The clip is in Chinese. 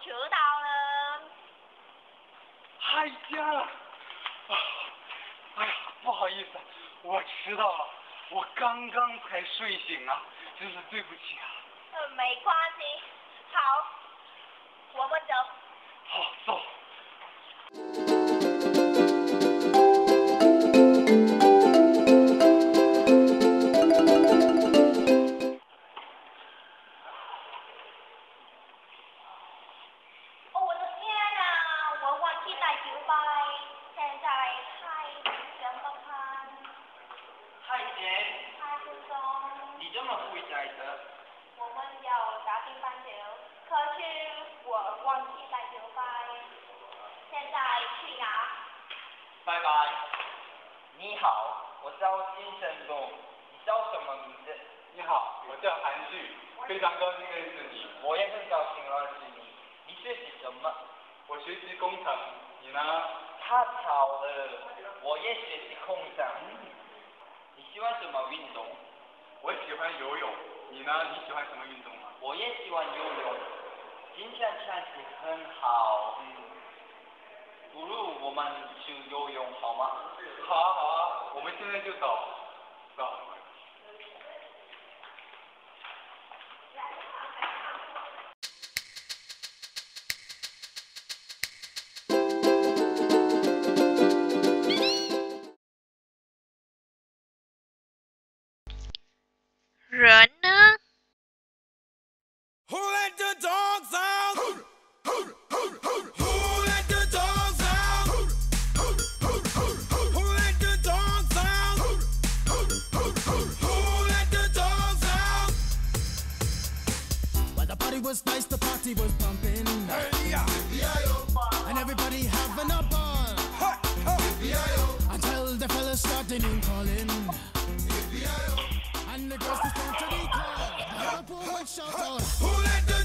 迟到了。 哎呀，哎呀，不好意思，我迟到了，我刚刚才睡醒啊，真是对不起啊。 没关系，好，我们走。 好，走。 我的天哪，我忘记带酒杯，现在太怎么办？ 太监， 太轻松。 你这么会在的？ 我们要打乒乓球，可是我忘记带酒杯，现在去拿。 拜拜。你好，我叫金生东，你叫什么名字？ 你好，我叫韩旭，非常高兴认识你。 我也很高兴认识你。你学习什么？ 我学习工程，你呢？ 太巧了，我也学习空乘。你喜欢什么运动？ 我喜欢游泳，你呢？你喜欢什么运动吗？ 我也喜欢游泳。今天天气很好，不如我们去游泳好吗？ 好啊，好啊，我们现在就走。走。 人呢？ Who let the dogs out? Who let the dogs out? Who let the dogs out? Who let the dogs out? Well, the party was nice, the party was pumping. Hey, yeah. And everybody having a ball. Until the fellas started in calling. And the girls just start to recall. Shout out. Who let the